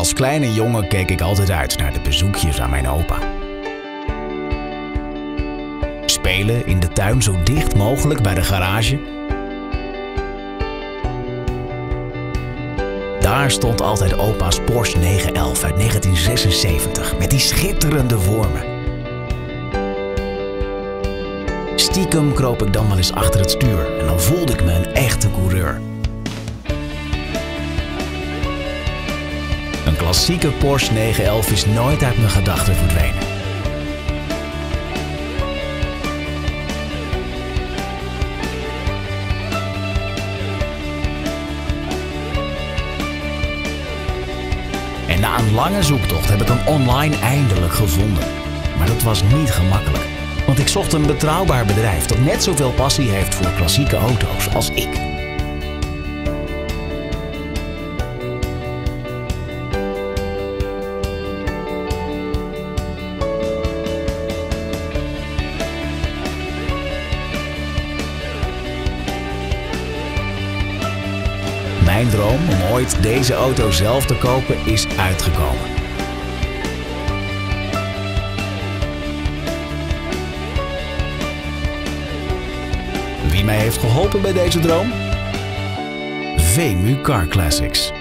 Als kleine jongen keek ik altijd uit naar de bezoekjes aan mijn opa. Spelen in de tuin zo dicht mogelijk bij de garage. Daar stond altijd opa's Porsche 911 uit 1976 met die schitterende wormen. Stiekem kroop ik dan wel eens achter het stuur en dan voelde ik me een echte coureur. Een klassieke Porsche 911 is nooit uit mijn gedachten verdwenen. En na een lange zoektocht heb ik hem online eindelijk gevonden. Maar dat was niet gemakkelijk. Want ik zocht een betrouwbaar bedrijf dat net zoveel passie heeft voor klassieke auto's als ik. Mijn droom om ooit deze auto zelf te kopen is uitgekomen. Wie mij heeft geholpen bij deze droom? VEMU Car Classics.